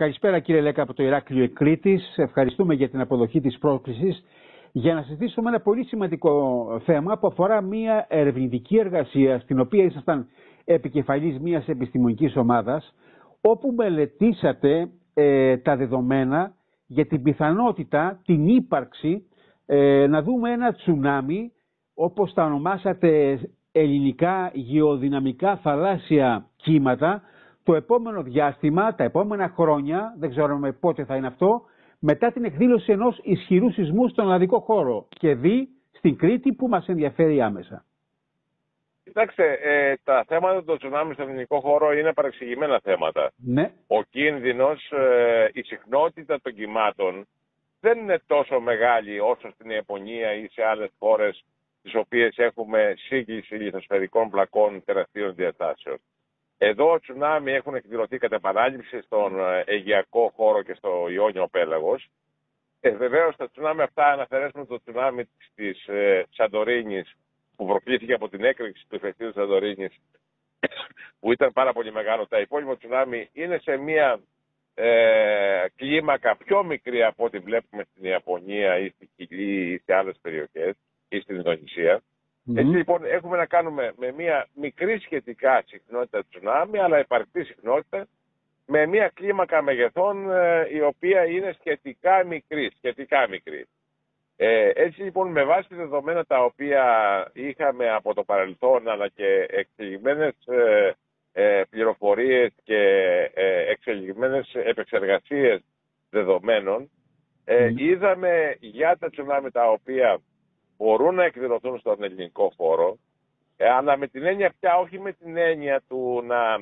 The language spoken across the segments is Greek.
Καλησπέρα κύριε Λέκα από το Ηράκλειο Κρήτης. Ευχαριστούμε για την αποδοχή της πρόσκλησης για να συζητήσουμε ένα πολύ σημαντικό θέμα που αφορά μια ερευνητική εργασία στην οποία ήσασταν επικεφαλής μιας επιστημονικής ομάδας, όπου μελετήσατε τα δεδομένα για την πιθανότητα, την ύπαρξη, να δούμε ένα τσουνάμι, όπως τα ονομάσατε ελληνικά, γεωδυναμικά θαλάσσια κύματα, το επόμενο διάστημα, τα επόμενα χρόνια, δεν ξέρουμε πότε θα είναι αυτό, μετά την εκδήλωση ενός ισχυρού σεισμού στον ελλαδικό χώρο και στην Κρήτη, που μας ενδιαφέρει άμεσα. Κοιτάξτε, τα θέματα του τσουνάμι στον ελληνικό χώρο είναι παρεξηγημένα θέματα. Ναι. Ο κίνδυνος, η συχνότητα των κυμάτων δεν είναι τόσο μεγάλη όσο στην Ιαπωνία ή σε άλλες χώρες τις οποίες έχουμε σύγκληση λιθοσφαιρικών πλακών τεραστίων διαστάσεων. Εδώ τσουνάμι έχουν εκδηλωθεί κατά επανάληψη στον Αιγαιακό χώρο και στο Ιόνιο πέλαγος. Βεβαίως τα τσουνάμι αυτά, αναφερέσουμε το τσουνάμι της Σαντορίνης που προκλήθηκε από την έκρηξη του ηφαιστείου της Σαντορίνης, που ήταν πάρα πολύ μεγάλο. Τα υπόλοιπα τσουνάμι είναι σε μια κλίμακα πιο μικρή από ό,τι βλέπουμε στην Ιαπωνία ή στη Χιλή ή σε άλλες περιοχές ή στην Ινδονησία. Έτσι λοιπόν έχουμε να κάνουμε με μια μικρή σχετικά συχνότητα τσουνάμι, αλλά επαρκή συχνότητα, με μια κλίμακα μεγεθών η οποία είναι σχετικά μικρή. Έτσι λοιπόν, με βάση δεδομένα τα οποία είχαμε από το παρελθόν, αλλά και εξελιγμένες πληροφορίες και εξελιγμένες επεξεργασίες δεδομένων, είδαμε για τα τσουνάμι τα οποία μπορούν να εκδηλωθούν στον ελληνικό χώρο, αλλά με την έννοια πια, όχι με την έννοια του να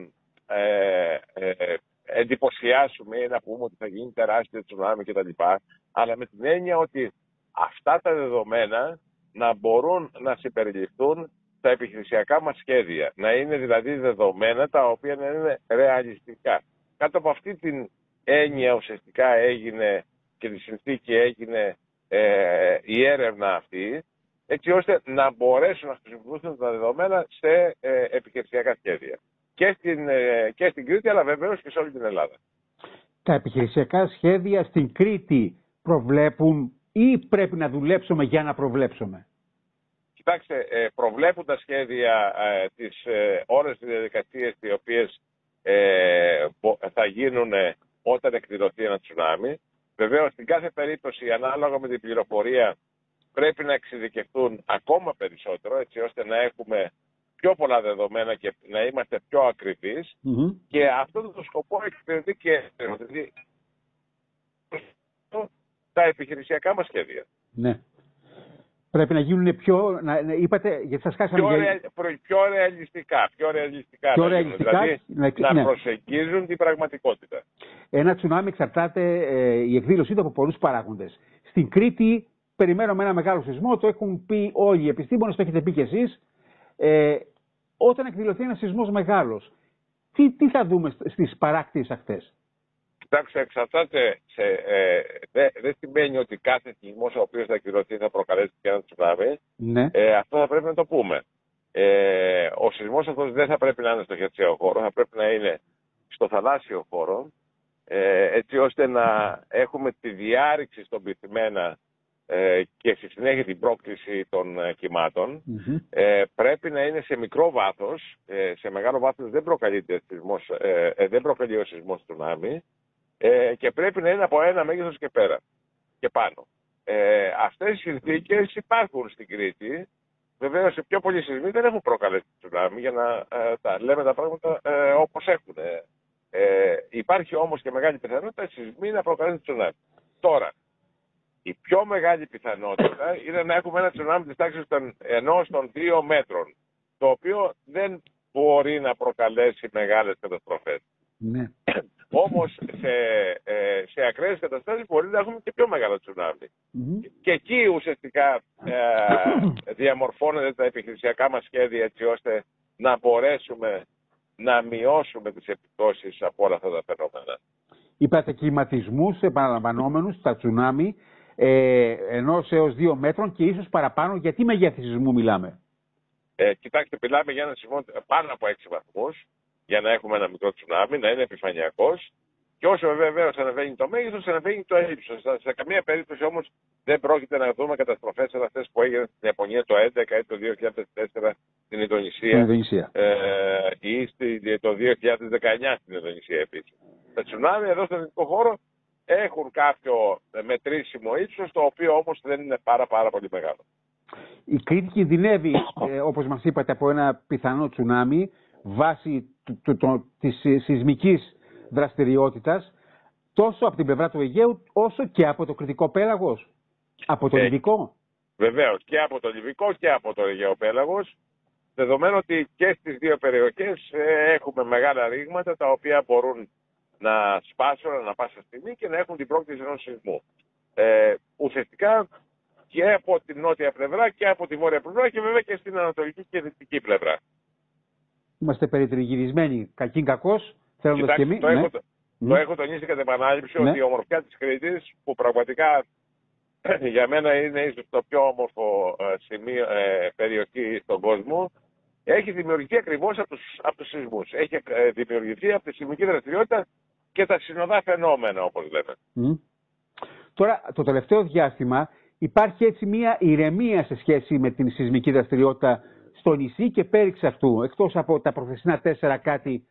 εντυπωσιάσουμε ή να πούμε ότι θα γίνει τεράστιο τσουνάμι κτλ. Αλλά με την έννοια ότι αυτά τα δεδομένα να μπορούν να συμπεριληφθούν στα επιχειρησιακά μας σχέδια. Να είναι δηλαδή δεδομένα τα οποία να είναι ρεαλιστικά. Κάτω από αυτή την έννοια ουσιαστικά έγινε και τη συνθήκη έγινε η έρευνα αυτή, έτσι ώστε να μπορέσουν να χρησιμοποιήσουν τα δεδομένα σε επιχειρησιακά σχέδια. Και στην Κρήτη, αλλά βεβαίως και σε όλη την Ελλάδα. Τα επιχειρησιακά σχέδια στην Κρήτη προβλέπουν ή πρέπει να δουλέψουμε για να προβλέψουμε? Κοιτάξτε, προβλέπουν τα σχέδια τις όλες τις διαδικασίες οι οποίες θα γίνουν όταν εκδηλωθεί ένα τσουνάμι. Βεβαίως, στην κάθε περίπτωση, ανάλογα με την πληροφορία, πρέπει να εξειδικευτούν ακόμα περισσότερο, έτσι ώστε να έχουμε πιο πολλά δεδομένα και να είμαστε πιο ακριβείς. Και αυτό το σκοπό εξυπηρετεί και τα επιχειρησιακά μας σχέδια. Ναι. Πρέπει να γίνουν είπατε, γιατί σας χάσαμε... Πιο ρεαλιστικά. Δηλαδή, να προσεγγίζουν την πραγματικότητα. Ένα τσουνάμι εξαρτάται η εκδήλωσή του από πολλούς παράγοντες. Στην Κρήτη περιμένουμε ένα μεγάλο σεισμό, το έχουν πει όλοι οι επιστήμονες, το έχετε πει και εσείς. Όταν εκδηλωθεί ένας σεισμός μεγάλος, τι θα δούμε στις παράκτιες αυτές? Κοιτάξτε, εξαρτάται. Δεν σημαίνει ότι κάθε σεισμός ο οποίος θα εκδηλωθεί θα προκαλέσει και ένα τσουνάμι. Ναι. Αυτό θα πρέπει να το πούμε. Ο σεισμός αυτός δεν θα πρέπει να είναι στο χερσαίο χώρο, θα πρέπει να είναι στο θαλάσσιο χώρο, έτσι ώστε να έχουμε τη διάρρηξη στον πυθμένα και στη συνέχεια την πρόκληση των κυμάτων. Πρέπει να είναι σε μικρό βάθος. Σε μεγάλο βάθος δεν προκαλεί ο σεισμός τσουνάμι, και πρέπει να είναι από ένα μέγεθος και πέρα και πάνω. Αυτές οι συνθήκες υπάρχουν στην Κρήτη. Βεβαίως, σε πιο πολλοί σεισμοί δεν έχουν προκαλέσει τσουνάμι, για να λέμε τα πράγματα όπως έχουν. Υπάρχει όμως και μεγάλη πιθανότητα σεισμοί να προκαλέσουν τσουνάμι. Τώρα, η πιο μεγάλη πιθανότητα είναι να έχουμε ένα τσουνάμι της τάξης των 1-2 μέτρων, το οποίο δεν μπορεί να προκαλέσει μεγάλες καταστροφές. Ναι. Όμως σε ακραίες καταστάσεις μπορεί να έχουμε και πιο μεγάλο τσουνάμι. Και εκεί ουσιαστικά διαμορφώνονται τα επιχειρησιακά μας σχέδια, έτσι ώστε να μπορέσουμε να μειώσουμε τις επιπτώσεις από όλα αυτά τα φαινόμενα. Είπατε κλιματισμούς επαναλαμβανόμενους στα τσουνάμι 1-2 μέτρων και ίσως παραπάνω. Γιατί μεγέθη σεισμού μιλάμε? Κοιτάξτε, μιλάμε για ένα σεισμό πάνω από 6 βαθμούς, για να έχουμε ένα μικρό τσουνάμι, να είναι επιφανειακός. Και όσο βεβαίως ανεβαίνει το μέγεθος, ανεβαίνει το ύψος. Σε καμία περίπτωση όμως δεν πρόκειται να δούμε καταστροφές σαν αυτές που έγιναν στην Ιαπωνία το 2011 ή το 2004 στην Ινδονησία. Ή το 2019 στην Ινδονησία επίσης. Τα τσουνάμι εδώ στον δυτικό χώρο έχουν κάποιο μετρήσιμο ύψος, το οποίο όμως δεν είναι πάρα πολύ μεγάλο. Η Κρήτη κινδυνεύει, όπως μας είπατε, από ένα πιθανό τσουνάμι βάσει της σεισμικής δραστηριότητας, τόσο από την πλευρά του Αιγαίου όσο και από το κρητικό πέλαγος, από το Λιβικό. Βεβαίως, και από το Λιβικό και από το Αιγαίο πέλαγος, δεδομένου ότι και στις δύο περιοχές έχουμε μεγάλα ρήγματα τα οποία μπορούν να σπάσουν ανά πάσα στιγμή και να έχουν την πρόκληση ενός σεισμού. Ουσιαστικά και από την νότια πλευρά και από τη βόρεια πλευρά και βέβαια και στην ανατολική και δυτική πλευρά. Είμαστε περιτριγυρισμένοι κακήν κακώς. Το έχω τονίσει κατά επανάληψη ότι η ομορφιά της Κρήτης, που πραγματικά για μένα είναι ίσως το πιο όμορφο σημείο, περιοχή στον κόσμο, έχει δημιουργηθεί ακριβώς από τους σεισμούς. Έχει δημιουργηθεί από τη σεισμική δραστηριότητα και τα συνοδά φαινόμενα, όπως λέμε. Τώρα, το τελευταίο διάστημα υπάρχει έτσι μια ηρεμία σε σχέση με την σεισμική δραστηριότητα στο νησί και πέριξ αυτού, εκτός από τα προχθεσινά 4 κάτι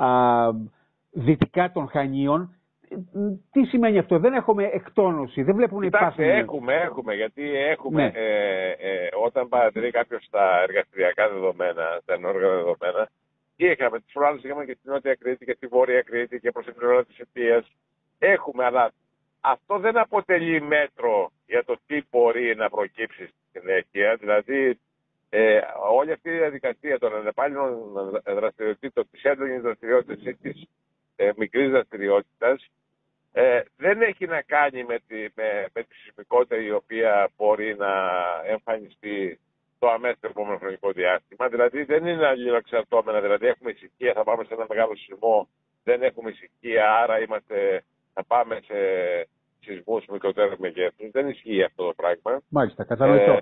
δυτικά των Χανίων. Τι σημαίνει αυτό? Δεν έχουμε εκτόνωση, δεν βλέπουν να υπάρχουν. Έχουμε, γιατί έχουμε όταν παρατηρεί κάποιος τα εργαστηριακά δεδομένα, τα ενόργανα δεδομένα, και είχαμε τις προάλλες, είχαμε και στη Νότια Κρήτη και στη Βόρεια Κρήτη και προς την πλευρά της Αιτίας. Έχουμε, αλλά αυτό δεν αποτελεί μέτρο για το τι μπορεί να προκύψει στη συνέχεια. Δηλαδή, όλη αυτή η διαδικασία των ανεπάλληλων δραστηριοτήτων, της έντονης δραστηριότητας ή της μικρής δραστηριότητας, δεν έχει να κάνει με τη σεισμικότητα η οποία μπορεί να εμφανιστεί το αμέσως επόμενο χρονικό διάστημα. Δηλαδή δεν είναι αλληλοεξαρτώμενα. Δηλαδή έχουμε ησυχία, θα πάμε σε ένα μεγάλο σεισμό, δεν έχουμε ησυχία, άρα θα πάμε σε σεισμούς μικρότερου μεγέθους. Δεν ισχύει αυτό το πράγμα. Μάλιστα, κατανοητό.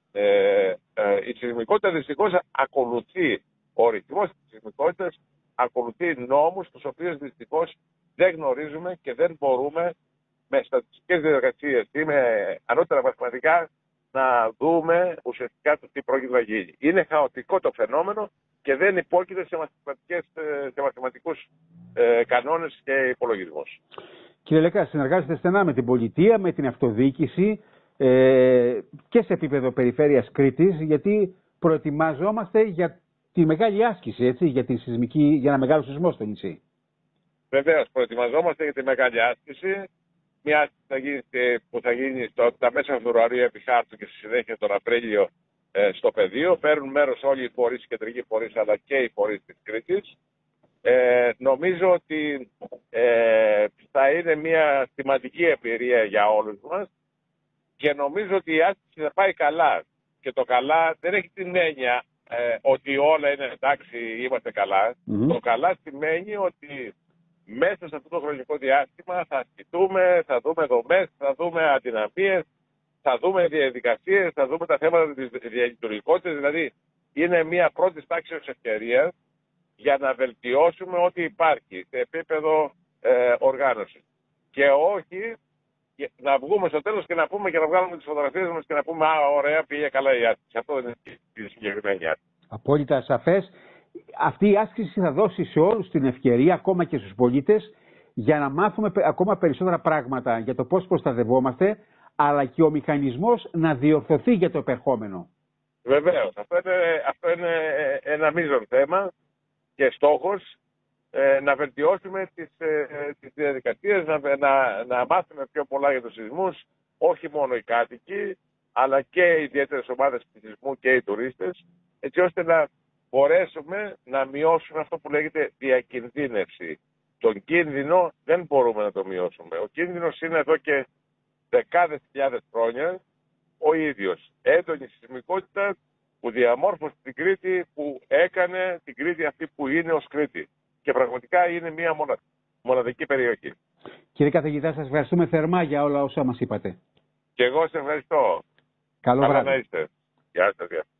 Η σεισμικότητα δυστυχώς ακολουθεί, ο ρυθμός της σεισμικότητας ακολουθεί νόμους τους οποίους δυστυχώς δεν γνωρίζουμε και δεν μπορούμε με στατιστικές διαδικασίες ή με ανώτερα μαθηματικά να δούμε ουσιαστικά το τι πρόκειται να γίνει. Είναι χαοτικό το φαινόμενο και δεν υπόκειται σε μαθηματικούς κανόνες και υπολογισμούς. Κύριε Λέκα, συνεργάζεστε στενά με την πολιτεία, με την αυτοδιοίκηση και σε επίπεδο περιφέρειας Κρήτης, γιατί προετοιμαζόμαστε για τη μεγάλη άσκηση, έτσι, για ένα μεγάλο σεισμό στο νησί. Βεβαίως, προετοιμαζόμαστε για τη μεγάλη άσκηση. Μια άσκηση που θα γίνει τα μέσα Φεβρουαρίου επί χάρτου και στη συνέχεια τον Απρίλιο στο πεδίο. Παίρνουν μέρος όλοι οι φορείς, οι κεντρικοί φορείς, αλλά και οι φορείς της Κρήτης. Νομίζω ότι θα είναι μια σημαντική εμπειρία για όλους μας και νομίζω ότι η άσκηση θα πάει καλά. Και το καλά δεν έχει την έννοια ότι όλα είναι εντάξει, είμαστε καλά. Το καλά σημαίνει ότι μέσα σε αυτό το χρονικό διάστημα θα ασκηθούμε, θα δούμε δομές, θα δούμε αδυναμίες, θα δούμε διαδικασίες, θα δούμε τα θέματα της διαλειτουργικότητας. Δηλαδή είναι μια πρώτη τάξη ως ευκαιρία για να βελτιώσουμε ό,τι υπάρχει σε επίπεδο οργάνωσης. Και όχι να βγούμε στο τέλος και να πούμε και να βγάλουμε τις φωτογραφίες μας και να πούμε «Α, ωραία, πήγε καλά η άσκηση». Αυτό δεν είναι η συγκεκριμένη άσκηση. Απόλυτα σαφές. Αυτή η άσκηση θα δώσει σε όλους την ευκαιρία, ακόμα και στους πολίτες, για να μάθουμε ακόμα περισσότερα πράγματα για το πώς προστατευόμαστε, αλλά και ο μηχανισμός να διορθωθεί για το επερχόμενο. Βεβαίως. Αυτό είναι ένα μείζον θέμα και στόχος να βελτιώσουμε τις διαδικασίες, να μάθουμε πιο πολλά για τους σεισμούς, όχι μόνο οι κάτοικοι, αλλά και οι ιδιαίτερες ομάδες πληθυσμού και οι τουρίστες, έτσι ώστε να μπορέσουμε να μειώσουμε αυτό που λέγεται διακινδύνευση. Τον κίνδυνο δεν μπορούμε να το μειώσουμε. Ο κίνδυνος είναι εδώ και δεκάδες χιλιάδες χρόνια ο ίδιος. Έντονη σεισμικότητα που διαμόρφωσε την Κρήτη, που έκανε την Κρήτη αυτή που είναι ως Κρήτη. Και πραγματικά είναι μια μοναδική περιοχή. Κύριε καθηγητά, σας ευχαριστούμε θερμά για όλα όσα μας είπατε. Και εγώ σε ευχαριστώ. Καλό βράδυ. Να είστε. Γεια σας.